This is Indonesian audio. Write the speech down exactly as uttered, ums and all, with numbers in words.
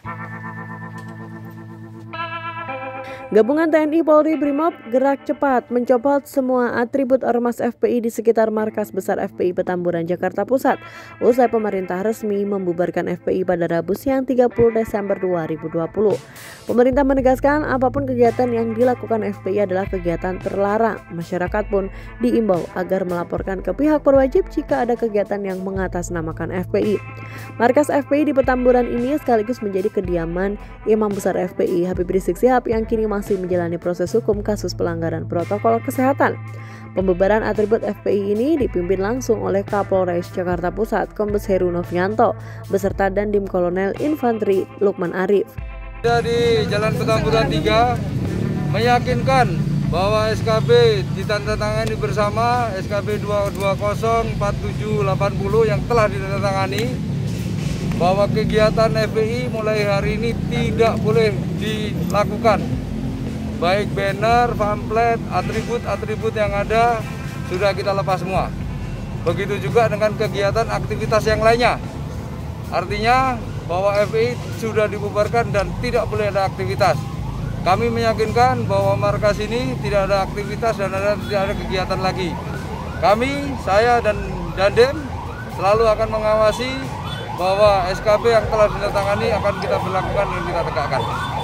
Gabungan T N I Polri Brimob gerak cepat mencopot semua atribut ormas F P I di sekitar markas besar F P I Petamburan, Jakarta Pusat. Usai pemerintah resmi membubarkan F P I pada Rabu siang tiga puluh Desember dua ribu dua puluh. Pemerintah menegaskan apapun kegiatan yang dilakukan F P I adalah kegiatan terlarang. Masyarakat pun diimbau agar melaporkan ke pihak berwajib jika ada kegiatan yang mengatasnamakan F P I. Markas F P I di Petamburan ini sekaligus menjadi kediaman Imam Besar F P I Habib Rizik Syihab yang kini masih menjalani proses hukum kasus pelanggaran protokol kesehatan. Pembubaran atribut F P I ini dipimpin langsung oleh Kapolres Jakarta Pusat Kombes Heru Novianto beserta Dandim Kolonel Infanteri Lukman Arif. Di Jalan Petamburan tiga meyakinkan bahwa S K B ditandatangani bersama S K B dua dua nol empat tujuh delapan nol yang telah ditandatangani bahwa kegiatan F P I mulai hari ini tidak boleh dilakukan. Baik banner, pamflet, atribut-atribut yang ada sudah kita lepas semua. Begitu juga dengan kegiatan aktivitas yang lainnya. Artinya bahwa F P I sudah dibubarkan dan tidak boleh ada aktivitas. Kami meyakinkan bahwa markas ini tidak ada aktivitas dan ada, tidak ada kegiatan lagi. Kami, saya dan Dandim selalu akan mengawasi bahwa S K B yang telah ditandatangani akan kita berlakukan dan kita tegakkan.